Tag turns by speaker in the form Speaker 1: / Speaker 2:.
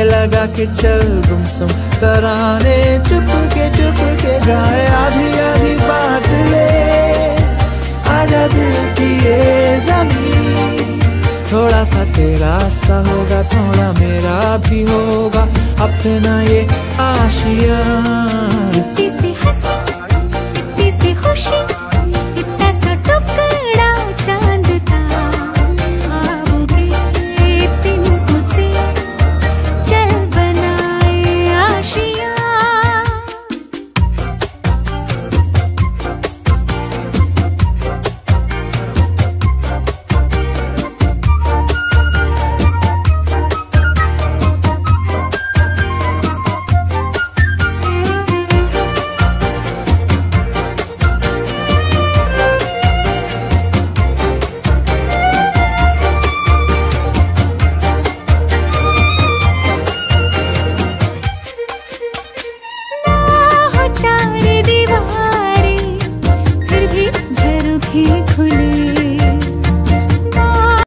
Speaker 1: लगा के चल गुमसुम तराने चुप के गाए, आधी आधी बांट ले आजा दिल की ये ज़मीन। थोड़ा सा तेरा सा होगा, थोड़ा मेरा भी होगा, अपना ये आशियाँ।